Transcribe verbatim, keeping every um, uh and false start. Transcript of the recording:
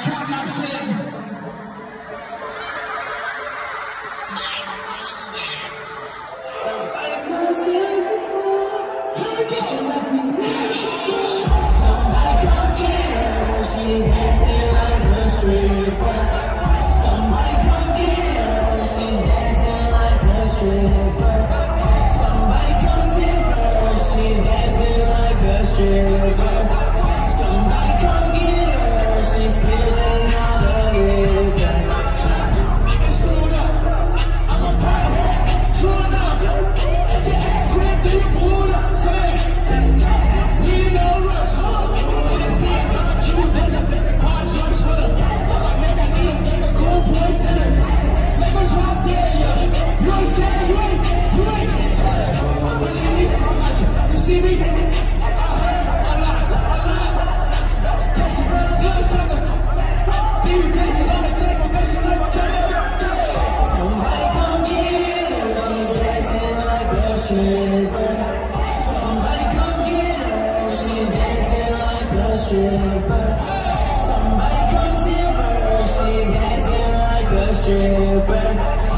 Trap my shit. Somebody come see before. Get you like we met before. Somebody come get her. She's dancing like a stripper. Somebody come get her. She's dancing like a stripper. Somebody come tip her. She's dancing like a stripper. Somebody come get her. She's spilling all the liquor. Niggas screwed up. I'm a pothead. Screwed up. It's your ex-grip, then you pulled up. Say, we ain't no rush. We done see it come cute. There's a hard jumps for them. Like, make a niggas make a cool boy center. Make a drop dead, yo. You ain't scared, you ain't, you ain't. Believe me, I'm watching. You see me? Somebody come get her, she's dancing like a stripper. Somebody come tip her, she's dancing like a stripper.